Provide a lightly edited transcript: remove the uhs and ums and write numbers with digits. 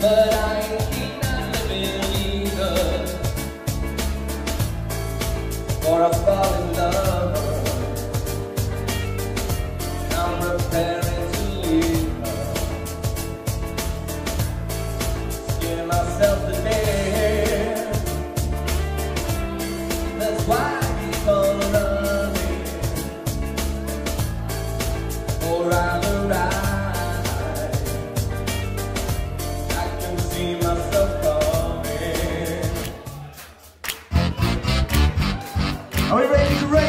but I ain't keen on living either. For I fall in love, I'm preparing to leave her. Scare myself to death. That's why I keep on running. For either ride, I can see myself coming. Are we ready to race?